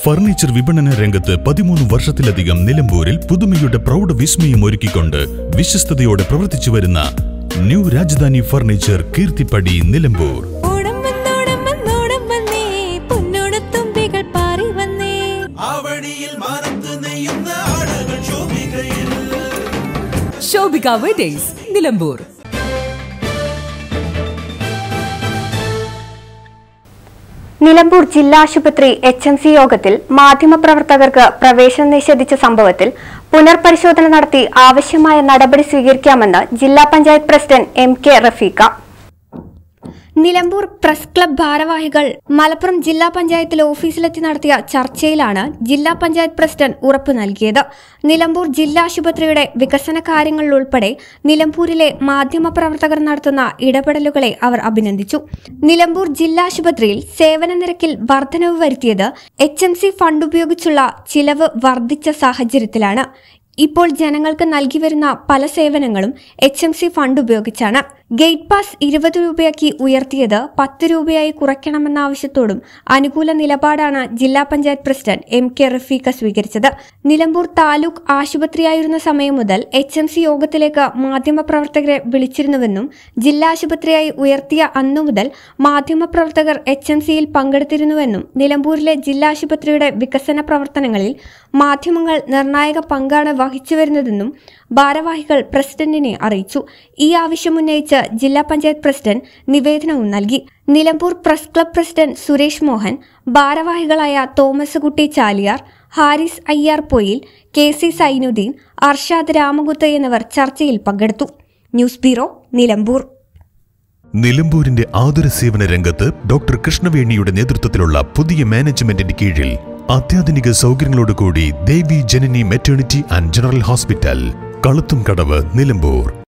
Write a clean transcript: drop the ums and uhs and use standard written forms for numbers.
Furniture വിപണന രംഗത്ത് 13 വർഷത്തിലധികം നിലമ്പൂരിൽ പുതുമയുടെ പ്രൗഢ വിസ്മയം ഒരുക്കിക്കൊണ്ട് വിശ്വസ്തയോടെ പ്രവർത്തിച്ചു വരുന്ന new Rajadhani furniture Keerthippadi Nilambur. Shobhika weddings Nilambur. Nilambur ജില്ലാ ആശുപത്രി HMC യോഗത്തിൽ മാധ്യമപ്രവർത്തകർക്ക് പ്രവേശനം നിഷേധിച്ച സംഭവത്തിൽ പുനർപരിശോധന നടത്തി ആവശ്യമായ നടപടി സ്വീകരിക്കാമെന്ന് ജില്ലാ panchayat president MK Rafeekha. Nilambur press club ഭാരവാഹികൾ മലപ്പുറം ജില്ലാ പഞ്ചായത്തിൽ ഓഫീസിലെത്തി നടത്തിയ ചർച്ചയിലാണ് ജില്ലാ പഞ്ചായത്ത് പ്രസിഡന്റ് ഉറപ്പ് നൽകിയത്. നിലമ്പൂർ ജില്ലാ ആശുപത്രിയുടെ വികസന കാര്യങ്ങളിലുൾപ്പെടെ നിലമ്പൂരിലെ മാധ്യമപ്രവർത്തകർ നടത്തുന്ന ഇടപെടലുകളെ അവർ അഭിനന്ദിച്ചു. നിലമ്പൂർ ജില്ലാ ആശുപത്രിയിൽ സേവന നിരക്കിൽ വർധനവ് വരുത്തിയത് HMC ഫണ്ട് ഉപയോഗിച്ചുള്ള ചിലവ് വർദ്ധിച്ച സാഹചര്യത്തിലാണ്. ഇപ്പോൾ ജനങ്ങൾക്ക് നൽകി വരുന്ന പല സേവനങ്ങളും HMC ഫണ്ട് ഉപയോഗിച്ചാണ്. ഗേറ്റ് പാസ് 20 രൂപയാക്കി ഉയർത്തിയത് 10 രൂപയായി കുറയ്ക്കണമെന്ന ആവശ്യത്തോടും അനുകൂല നിലപാടാണ് ജില്ലാ പഞ്ചായത്ത് പ്രസിഡന്റ് MK റഫീഖ സ്വീകരിച്ചത്. നിലമ്പൂർ താലൂക്ക് ആശുപത്രിയായിരുന്ന സമയം മുതൽ HMC യോഗത്തിലേക്ക് മാധ്യമപ്രവർത്തകരെ വിളിച്ചിരുന്നുവെന്നും ജില്ലാ ആശുപത്രിയായി ഉയർത്തിയ അന്നു മുതൽ മാധ്യമപ്രവർത്തകർ HMCയിൽ പങ്കെടുത്തിരുന്നുവെന്നും നിലമ്പൂരിലെ ജില്ലാ ആശുപത്രിയുടെ വികസന പ്രവർത്തനങ്ങളിൽ മാധ്യമങ്ങൾ നിർണായക പങ്കാണ് വഹിച്ചുവരുന്നതെന്നും ഭാരവാഹികൾ പ്രസിഡന്റിനെ അറിയിച്ചു. ഈ ആവശ്യമുന്നയിച്ച് ജില്ലാ പഞ്ചായത്ത് പ്രസിഡന്റ് നിവേദനവും നൽകി. Nilambur press club president Suresh Mohan, ഭാരവാഹികളായ തോമസ് കുട്ടി ചാലിയാർ, ഹാരിസ് അയ്യാർ പൊയിൽ, KC സൈനുദ്ദീൻ, അർഷാദ് രാമകുത്ത് എന്നിവർ ചർച്ചയിൽ പങ്കെടുത്തു. News bureau, Nilambur. നിലമ്പൂരിന്റെ ആതുര സേവന രംഗത്ത് ഡോക്ടർ കൃഷ്ണവേണിയുടെ നേതൃത്വത്തിലുള്ള പുതിയ മാനേജ്മെന്റിന്റെ കീഴിൽ അത്യാധുനിക സൗകര്യങ്ങളോടുകൂടി Devi Janani maternity and general hospital, Kaluthumkadavu, Nilambur.